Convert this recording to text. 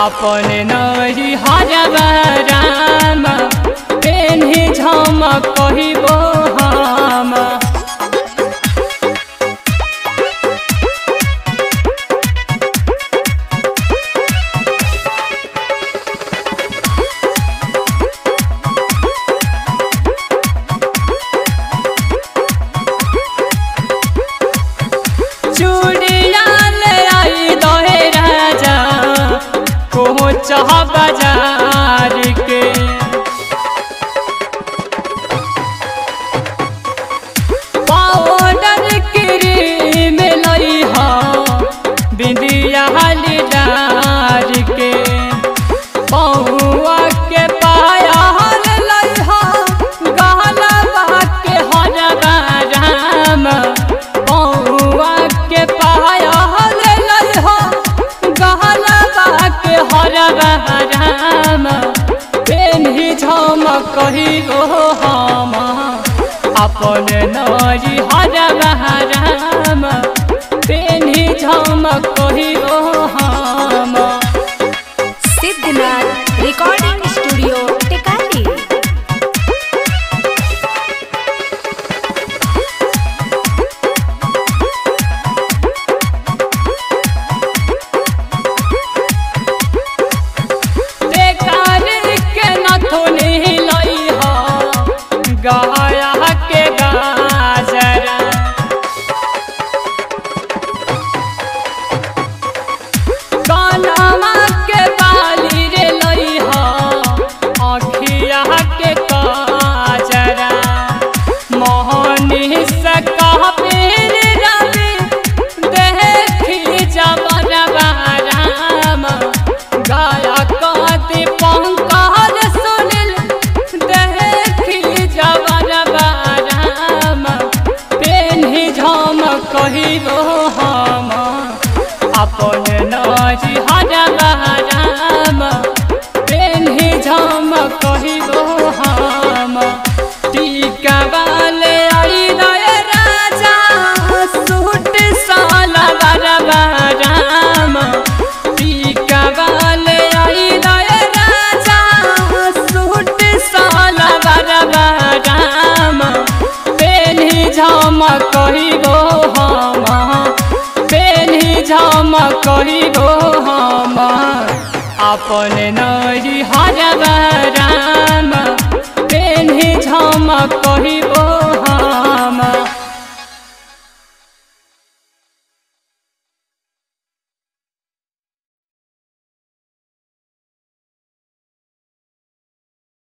अपने नही हरबा राम पेन्ही झमक कहिबो हम। चाह बाजार के पाउडर क्रीम लई हा बिंदिया हलीदार के पौआ के पायल लई हा गहना के हरबा राम। पौआ के पायल लई हा गहना के हरबा राम पेन्ही झमक कहिबो हम। अपने नही हरबा राम पेन्ही झमक कहिबो हम। Siddhnath recording studio Tikari. गाया के गाजरा कानमा के बाली रे लई हा अखिया के काजरा मोहनी से कह पीर रवि देखी जबरबा राम। गाया कति पंकज सुनिल देखी जबरबा राम पेन्ही झमक कहिबो हम। अपने नही हरबा राम पेन्ही झमक कहिबो हम। टीका वाले आई दया राजा सूट साला बरबा राम। टीका वाले आई दया राजा सूट साला बरबा राम पेन्ही झमक कहिबो हम। पेन्ही झमक कहिबो हम। अपने नही हरबा राम पेन्ही झमक